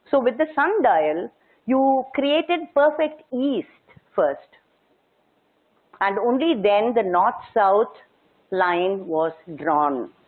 So with the sundial, you created perfect east first. And only then the north-south line was drawn.